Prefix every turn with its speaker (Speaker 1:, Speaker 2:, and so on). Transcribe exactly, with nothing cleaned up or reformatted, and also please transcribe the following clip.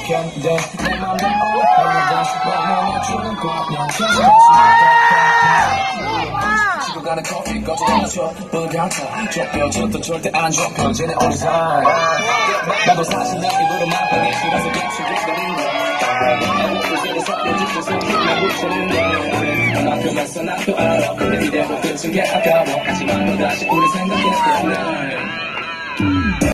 Speaker 1: 견뎌 내 맘대로 오래된 습관을 맞추는 과연 지고 가는 커피 꺼져가는 촛불 같아 좁혀져도 절대 안 좁혀 쟤네 어디서 나도 사실 나 입으로만 방에 들어서 gat치고 기다린 거야 그새로 섞여질 수 있는 붙이는 거야 나표면서 나도 알아 근데 이대로 끝은 게 아까워 하지만 너 다시 우리 생각해보면